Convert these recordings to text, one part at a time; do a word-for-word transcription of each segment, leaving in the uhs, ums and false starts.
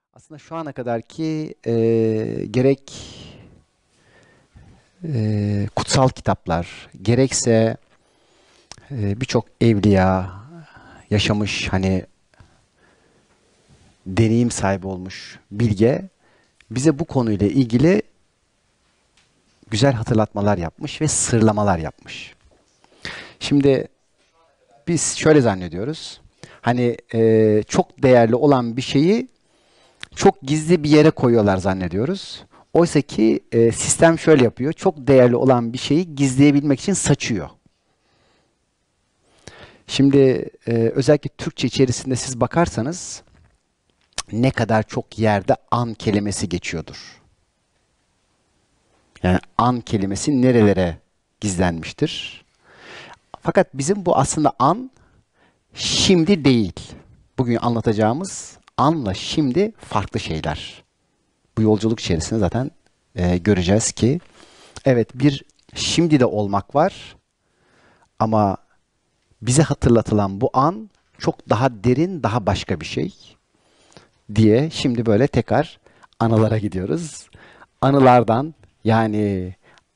Aslında şu ana kadarki e, gerek e, kutsal kitaplar, gerekse e, birçok evliya yaşamış, hani deneyim sahibi olmuş bilge bize bu konuyla ilgili güzel hatırlatmalar yapmış ve sırlamalar yapmış. Şimdi biz şöyle zannediyoruz. Hani e, çok değerli olan bir şeyi çok gizli bir yere koyuyorlar zannediyoruz. Oysa ki e, sistem şöyle yapıyor. Çok değerli olan bir şeyi gizleyebilmek için saçıyor. Şimdi e, özellikle Türkçe içerisinde siz bakarsanız ne kadar çok yerde an kelimesi geçiyordur. Yani an kelimesi nerelere gizlenmiştir? Fakat bizim bu aslında an şimdi değil. Bugün anlatacağımız anla şimdi farklı şeyler. Bu yolculuk içerisinde zaten e, göreceğiz ki evet, bir şimdi de olmak var ama bize hatırlatılan bu an çok daha derin, daha başka bir şey diye şimdi böyle tekrar anılara gidiyoruz. Anılardan, yani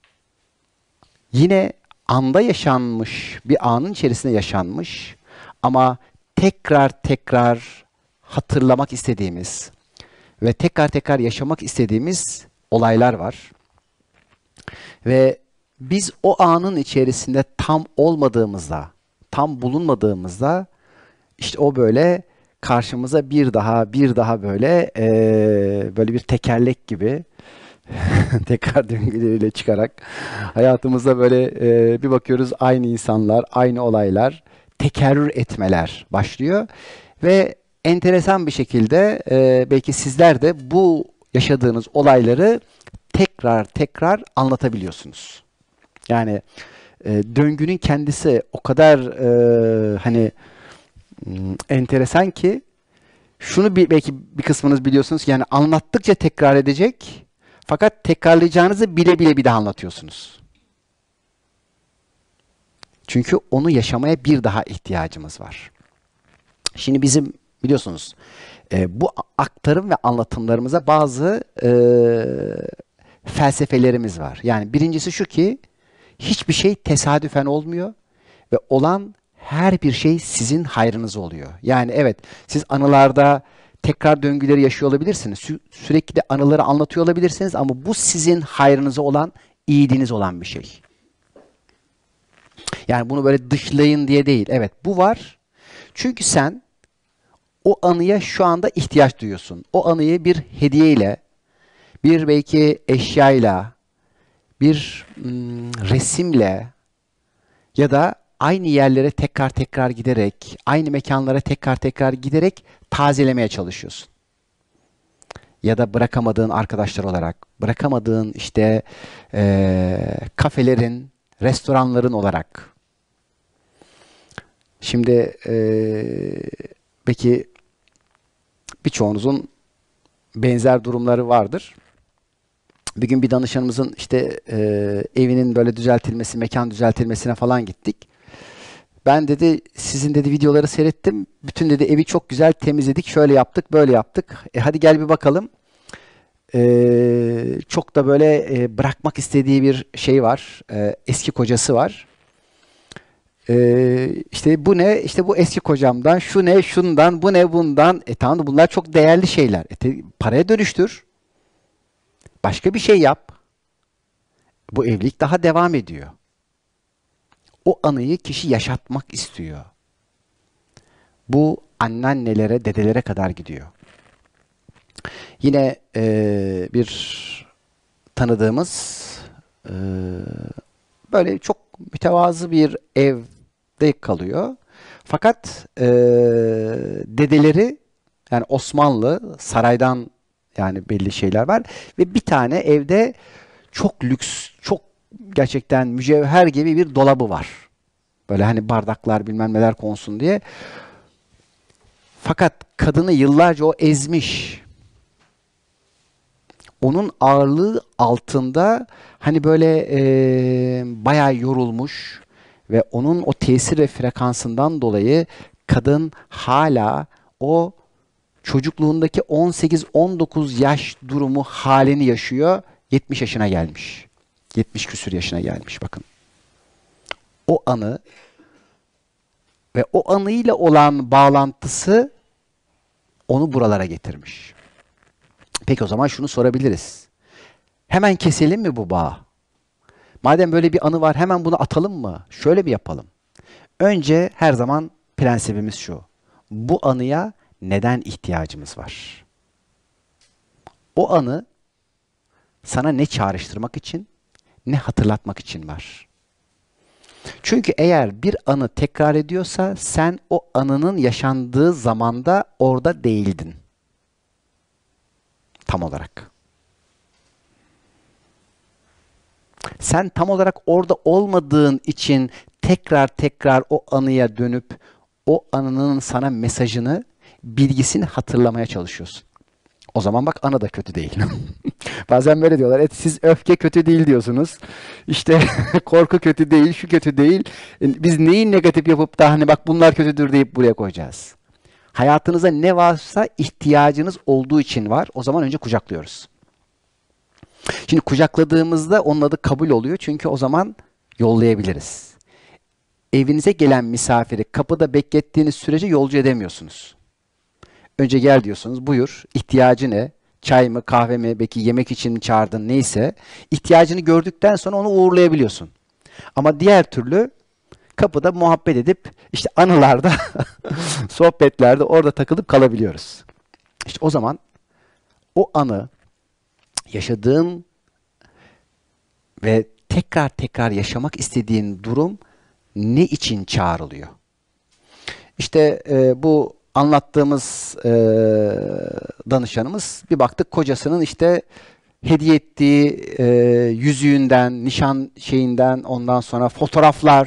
yine anda yaşanmış, bir anın içerisinde yaşanmış ama tekrar tekrar hatırlamak istediğimiz ve tekrar tekrar yaşamak istediğimiz olaylar var. Ve biz o anın içerisinde tam olmadığımızda, tam bulunmadığımızda işte o böyle karşımıza bir daha bir daha böyle eee, böyle bir tekerlek gibi tekrar döngüleriyle çıkarak hayatımızda böyle eee, bir bakıyoruz, aynı insanlar, aynı olaylar tekerrür etmeler başlıyor ve enteresan bir şekilde eee, belki sizler de bu yaşadığınız olayları tekrar tekrar anlatabiliyorsunuz. Yani e, döngünün kendisi o kadar e, hani m, enteresan ki şunu bir, belki bir kısmınız biliyorsunuz ki yani anlattıkça tekrar edecek fakat tekrarlayacağınızı bile bile bir daha anlatıyorsunuz. Çünkü onu yaşamaya bir daha ihtiyacımız var. Şimdi bizim biliyorsunuz e, bu aktarım ve anlatımlarımıza bazı e, felsefelerimiz var. Yani birincisi şu ki hiçbir şey tesadüfen olmuyor ve olan her bir şey sizin hayrınıza oluyor. Yani evet, siz anılarda tekrar döngüleri yaşıyor olabilirsiniz. Sü- sürekli de anıları anlatıyor olabilirsiniz ama bu sizin hayrınıza olan, iyiliğiniz olan bir şey. Yani bunu böyle dışlayın diye değil. Evet, bu var. Çünkü sen o anıya şu anda ihtiyaç duyuyorsun. O anıyı bir hediyeyle, bir belki eşyayla, bir mm, resimle ya da aynı yerlere tekrar tekrar giderek, aynı mekanlara tekrar tekrar giderek tazelemeye çalışıyorsun. Ya da bırakamadığın arkadaşlar olarak, bırakamadığın işte eee, kafelerin, restoranların olarak. Şimdi eee belki birçoğunuzun benzer durumları vardır. Bir gün bir danışanımızın işte eee, evinin böyle düzeltilmesi, mekan düzeltilmesine falan gittik. Ben dedi sizin dedi videoları seyrettim. Bütün dedi evi çok güzel temizledik. Şöyle yaptık, böyle yaptık. E hadi gel bir bakalım. Ee, çok da böyle e, bırakmak istediği bir şey var. Ee, eski kocası var. Ee, işte bu ne? İşte bu eski kocamdan. Şu ne? Şundan. Bu ne? Bundan. E tamam da bunlar çok değerli şeyler. E, te- paraya dönüştür. Başka bir şey yap. Bu evlilik daha devam ediyor. O anıyı kişi yaşatmak istiyor. Bu anneannelere, dedelere kadar gidiyor. Yine eee, bir tanıdığımız eee, böyle çok mütevazı bir evde kalıyor. Fakat eee, dedeleri, yani Osmanlı saraydan, yani belli şeyler var ve bir tane evde çok lüks, çok gerçekten mücevher gibi bir dolabı var. Böyle hani bardaklar bilmem neler konsun diye. Fakat kadını yıllarca o ezmiş. Onun ağırlığı altında hani böyle e, bayağı yorulmuş ve onun o tesir ve frekansından dolayı kadın hala o çocukluğundaki on sekiz on dokuz yaş durumu halini yaşıyor. yetmiş yaşına gelmiş. yetmiş küsur yaşına gelmiş bakın. O anı ve o anıyla olan bağlantısı onu buralara getirmiş. Peki o zaman şunu sorabiliriz. Hemen keselim mi bu bağı? Madem böyle bir anı var hemen bunu atalım mı? Şöyle mi yapalım? Önce her zaman prensibimiz şu. Bu anıya neden ihtiyacımız var? O anı sana ne çağrıştırmak için, ne hatırlatmak için var. Çünkü eğer bir anı tekrar ediyorsa sen o anının yaşandığı zamanda orada değildin. Tam olarak. Sen tam olarak orada olmadığın için tekrar tekrar o anıya dönüp o anının sana mesajını, bilgisini hatırlamaya çalışıyorsun. O zaman bak anı da kötü değil. Bazen böyle diyorlar. Et, siz öfke kötü değil diyorsunuz. İşte korku kötü değil, şu kötü değil. Biz neyi negatif yapıp da hani bak bunlar kötüdür deyip buraya koyacağız. Hayatınıza ne varsa ihtiyacınız olduğu için var. O zaman önce kucaklıyoruz. Şimdi kucakladığımızda onun adı kabul oluyor. Çünkü o zaman yollayabiliriz. Evinize gelen misafiri kapıda beklettiğiniz sürece yolcu edemiyorsunuz. Önce gel diyorsunuz, buyur, ihtiyacı ne? Çay mı, kahve mi, belki yemek için mi çağırdın neyse. İhtiyacını gördükten sonra onu uğurlayabiliyorsun. Ama diğer türlü kapıda muhabbet edip işte anılarda, sohbetlerde orada takılıp kalabiliyoruz. İşte o zaman o anı yaşadığın ve tekrar tekrar yaşamak istediğin durum ne için çağrılıyor? İşte e, bu anlattığımız e, danışanımız bir baktık kocasının işte hediye ettiği e, yüzüğünden, nişan şeyinden ondan sonra fotoğraflar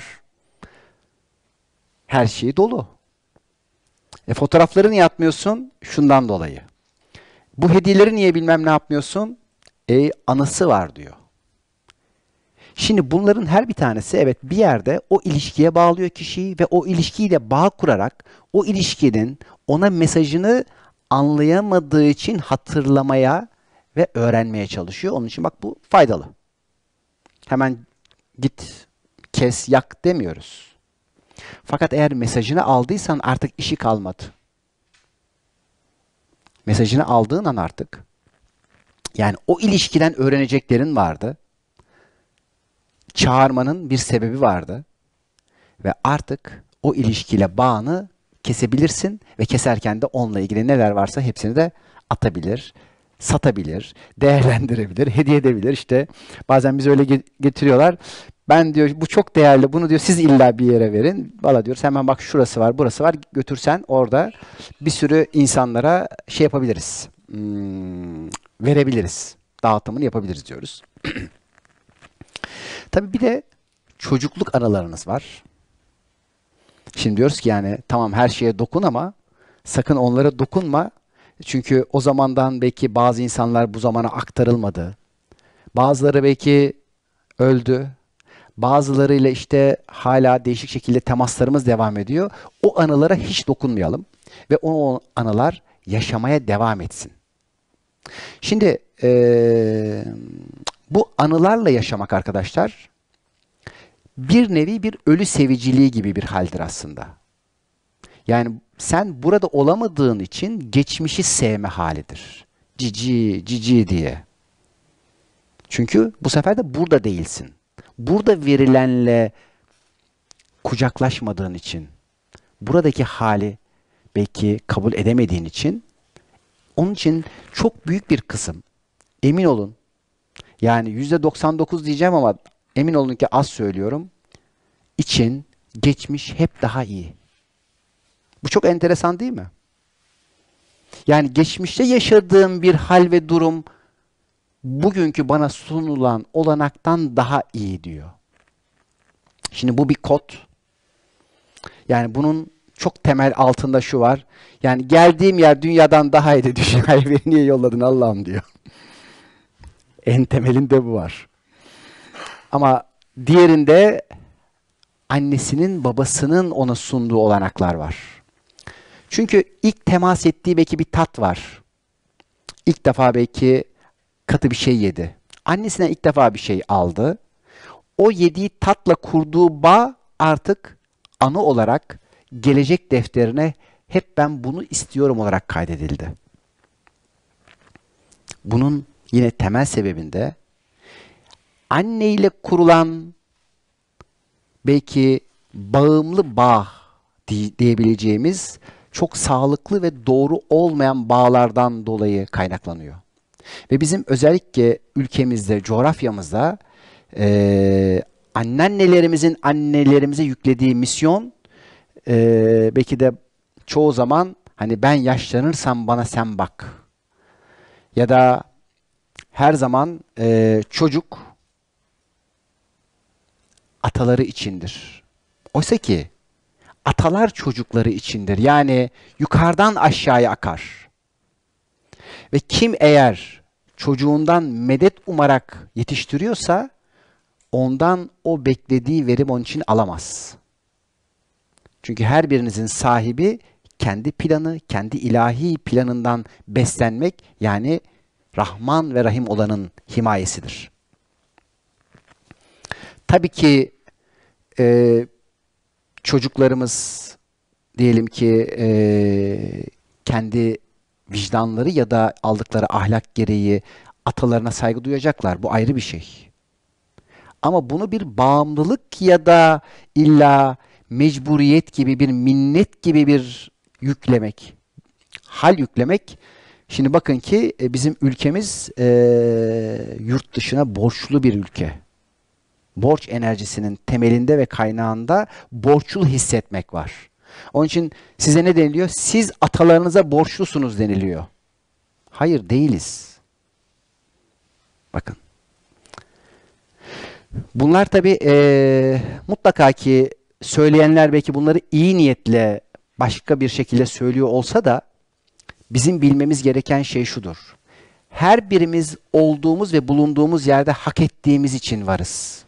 her şeyi dolu. E, fotoğrafları niye atmıyorsun? Şundan dolayı. Bu hediyeleri niye bilmem ne yapmıyorsun? E, anısı var diyor. Şimdi bunların her bir tanesi evet bir yerde o ilişkiye bağlıyor kişiyi ve o ilişkiyle bağ kurarak o ilişkinin ona mesajını anlayamadığı için hatırlamaya ve öğrenmeye çalışıyor. Onun için bak bu faydalı. Hemen git, kes, yak demiyoruz. Fakat eğer mesajını aldıysan artık işi kalmadı. Mesajını aldığın an artık yani o ilişkiden öğreneceklerin vardı. Çağırmanın bir sebebi vardı. Ve artık o ilişkiyle bağını kesebilirsin ve keserken de onunla ilgili neler varsa hepsini de atabilir, satabilir, değerlendirebilir, hediye edebilir. İşte bazen biz öyle getiriyorlar. Ben diyor bu çok değerli bunu diyor siz illa bir yere verin. Valla diyoruz hemen bak şurası var burası var götürsen orada bir sürü insanlara şey yapabiliriz. Hmm, verebiliriz. Dağıtımını yapabiliriz diyoruz. Tabii bir de çocukluk anılarınız var. Şimdi diyoruz ki yani tamam her şeye dokun ama sakın onlara dokunma. Çünkü o zamandan belki bazı insanlar bu zamana aktarılmadı. Bazıları belki öldü. Bazılarıyla işte hala değişik şekilde temaslarımız devam ediyor. O anılara hiç dokunmayalım. Ve o anılar yaşamaya devam etsin. Şimdi ee, bu anılarla yaşamak arkadaşlar bir nevi bir ölü seviciliği gibi bir haldir aslında. Yani sen burada olamadığın için geçmişi sevme halidir. Cici, cici diye. Çünkü bu sefer de burada değilsin. Burada verilenle kucaklaşmadığın için, buradaki hali belki kabul edemediğin için, onun için çok büyük bir kısım, emin olun, yani yüzde doksan dokuz diyeceğim ama emin olun ki az söylüyorum, için geçmiş hep daha iyi. Bu çok enteresan değil mi? Yani geçmişte yaşadığım bir hal ve durum bugünkü bana sunulan olanaktan daha iyi diyor. Şimdi bu bir kod. Yani bunun çok temel altında şu var. Yani geldiğim yer dünyadan daha iyi de dünyaya beni niye yolladın Allah'ım diyor. En temelinde bu var. Ama diğerinde annesinin babasının ona sunduğu olanaklar var. Çünkü ilk temas ettiği belki bir tat var. İlk defa belki katı bir şey yedi. Annesinden ilk defa bir şey aldı. O yediği tatla kurduğu bağ artık anı olarak gelecek defterine hep ben bunu istiyorum olarak kaydedildi. Bunun yine temel sebebinde anne ile kurulan belki bağımlı bağ diyebileceğimiz çok sağlıklı ve doğru olmayan bağlardan dolayı kaynaklanıyor. Ve bizim özellikle ülkemizde, coğrafyamızda e, anneannelerimizin annelerimize yüklediği misyon e, belki de çoğu zaman hani ben yaşlanırsam bana sen bak. Ya da her zaman e, çocuk ataları içindir. Oysa ki atalar çocukları içindir. Yani yukarıdan aşağıya akar. Ve kim eğer çocuğundan medet umarak yetiştiriyorsa ondan o beklediği verim onun için alamaz. Çünkü her birinizin sahibi kendi planı, kendi ilahi planından beslenmek, yani Rahman ve Rahim olanın himayesidir. Tabii ki e, çocuklarımız diyelim ki e, kendi vicdanları ya da aldıkları ahlak gereği atalarına saygı duyacaklar. Bu ayrı bir şey. Ama bunu bir bağımlılık ya da illa mecburiyet gibi, bir minnet gibi bir yüklemek, hal yüklemek. Şimdi bakın ki e, bizim ülkemiz e, yurt dışına borçlu bir ülke. Borç enerjisinin temelinde ve kaynağında borçlu hissetmek var. Onun için size ne deniliyor? Siz atalarınıza borçlusunuz deniliyor. Hayır, değiliz. Bakın. Bunlar tabii e, mutlaka ki söyleyenler belki bunları iyi niyetle başka bir şekilde söylüyor olsa da bizim bilmemiz gereken şey şudur. Her birimiz olduğumuz ve bulunduğumuz yerde hak ettiğimiz için varız.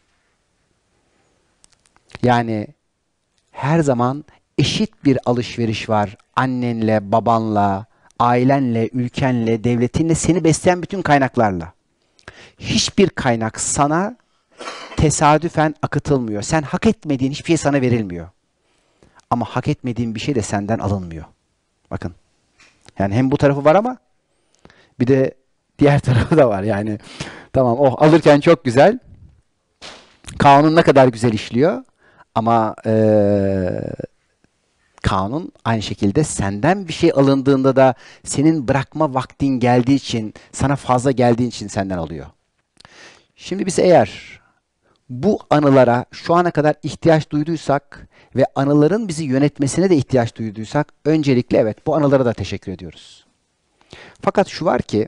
Yani her zaman eşit bir alışveriş var annenle, babanla, ailenle, ülkenle, devletinle, seni besleyen bütün kaynaklarla. Hiçbir kaynak sana tesadüfen akıtılmıyor. Sen hak etmediğin hiçbir şey sana verilmiyor. Ama hak etmediğin bir şey de senden alınmıyor. Bakın. Yani hem bu tarafı var ama bir de diğer tarafı da var. Yani tamam, oh alırken çok güzel. Kanun ne kadar güzel işliyor. Ama ee, kanun aynı şekilde senden bir şey alındığında da senin bırakma vaktin geldiği için, sana fazla geldiği için senden alıyor. Şimdi biz eğer bu anılara şu ana kadar ihtiyaç duyduysak ve anıların bizi yönetmesine de ihtiyaç duyduysak, öncelikle evet, bu anılara da teşekkür ediyoruz. Fakat şu var ki,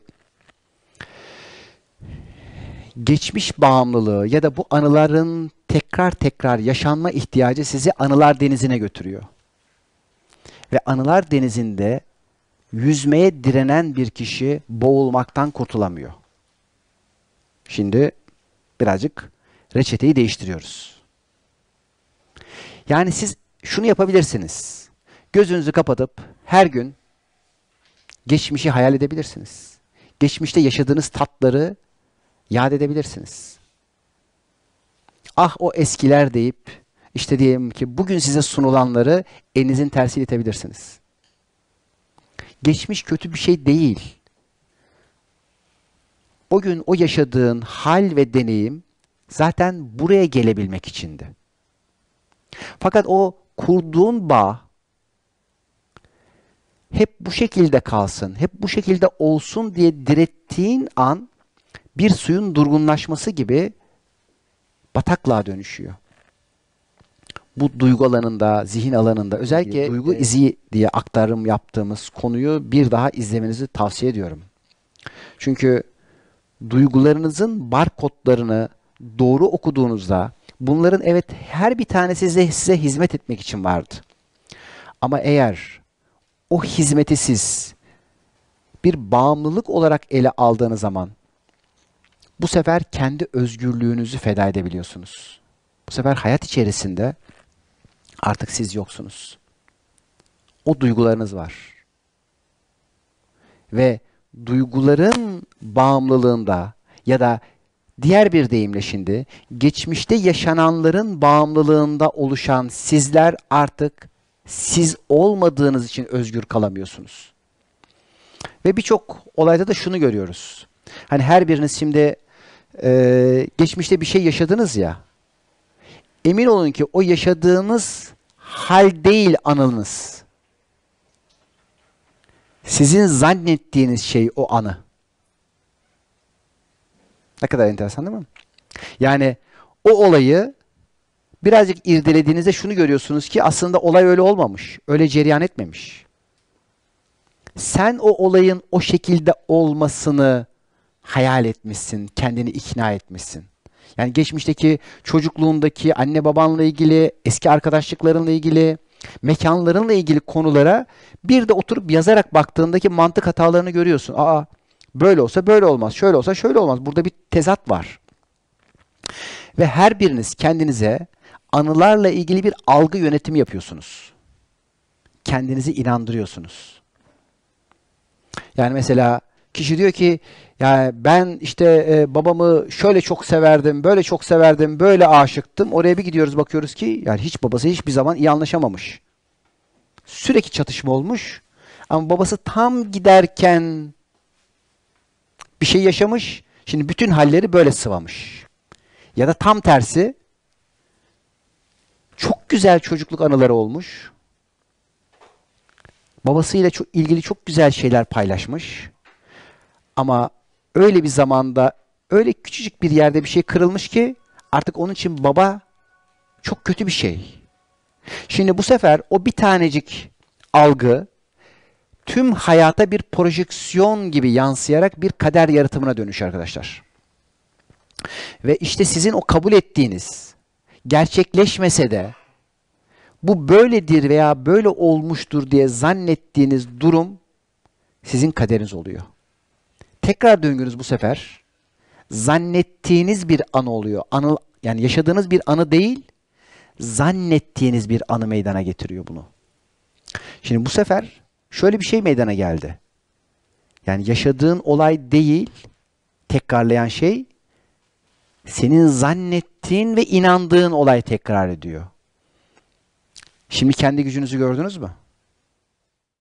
geçmiş bağımlılığı ya da bu anıların tekrar tekrar yaşanma ihtiyacı sizi anılar denizine götürüyor. Ve anılar denizinde yüzmeye direnen bir kişi boğulmaktan kurtulamıyor. Şimdi birazcık reçeteyi değiştiriyoruz. Yani siz şunu yapabilirsiniz. Gözünüzü kapatıp her gün geçmişi hayal edebilirsiniz. Geçmişte yaşadığınız tatları yad edebilirsiniz. Ah o eskiler deyip işte diyelim ki bugün size sunulanları elinizin tersiyle itebilirsiniz. Geçmiş kötü bir şey değil. O gün o yaşadığın hal ve deneyim zaten buraya gelebilmek içindi. Fakat o kurduğun bağ hep bu şekilde kalsın, hep bu şekilde olsun diye direttiğin an bir suyun durgunlaşması gibi bataklığa dönüşüyor. Bu duygu alanında, zihin alanında, özellikle duygu izi diye aktarım yaptığımız konuyu bir daha izlemenizi tavsiye ediyorum. Çünkü duygularınızın barkodlarını doğru okuduğunuzda bunların evet her bir tanesi size, size hizmet etmek için vardı. Ama eğer o hizmeti siz bir bağımlılık olarak ele aldığınız zaman bu sefer kendi özgürlüğünüzü feda edebiliyorsunuz. Bu sefer hayat içerisinde artık siz yoksunuz. O duygularınız var. Ve duyguların bağımlılığında ya da diğer bir deyimle şimdi geçmişte yaşananların bağımlılığında oluşan sizler artık siz olmadığınız için özgür kalamıyorsunuz. Ve birçok olayda da şunu görüyoruz. Hani her biriniz şimdi e, geçmişte bir şey yaşadınız ya. Emin olun ki o yaşadığınız hal değil anınız. Sizin zannettiğiniz şey o anı. Ne kadar enteresan değil mi? Yani o olayı birazcık irdelediğinizde şunu görüyorsunuz ki aslında olay öyle olmamış. Öyle cereyan etmemiş. Sen o olayın o şekilde olmasını hayal etmişsin, kendini ikna etmişsin. Yani geçmişteki çocukluğundaki anne babanla ilgili, eski arkadaşlıklarınla ilgili, mekanlarınla ilgili konulara bir de oturup yazarak baktığındaki mantık hatalarını görüyorsun. Aa, böyle olsa böyle olmaz, şöyle olsa şöyle olmaz. Burada bir tezat var. Ve her biriniz kendinize anılarla ilgili bir algı yönetimi yapıyorsunuz. Kendinizi inandırıyorsunuz. Yani mesela kişi diyor ki yani ben işte e, babamı şöyle çok severdim, böyle çok severdim, böyle aşıktım. Oraya bir gidiyoruz bakıyoruz ki yani hiç babası hiçbir zaman iyi anlaşamamış. Sürekli çatışma olmuş. Ama babası tam giderken bir şey yaşamış. Şimdi bütün halleri böyle sıvamış. Ya da tam tersi çok güzel çocukluk anıları olmuş. Babasıyla çok ilgili çok güzel şeyler paylaşmış. Ama öyle bir zamanda öyle küçücük bir yerde bir şey kırılmış ki artık onun için baba çok kötü bir şey. Şimdi bu sefer o bir tanecik algı tüm hayata bir projeksiyon gibi yansıyarak bir kader yaratımına dönüş arkadaşlar. Ve işte sizin o kabul ettiğiniz gerçekleşmese de bu böyledir veya böyle olmuştur diye zannettiğiniz durum sizin kaderiniz oluyor. Tekrar döngünüz bu sefer zannettiğiniz bir anı oluyor. Anı, yani yaşadığınız bir anı değil, zannettiğiniz bir anı meydana getiriyor bunu. Şimdi bu sefer şöyle bir şey meydana geldi. Yani yaşadığın olay değil, tekrarlayan şey, senin zannettiğin ve inandığın olay tekrar ediyor. Şimdi kendi gücünüzü gördünüz mü?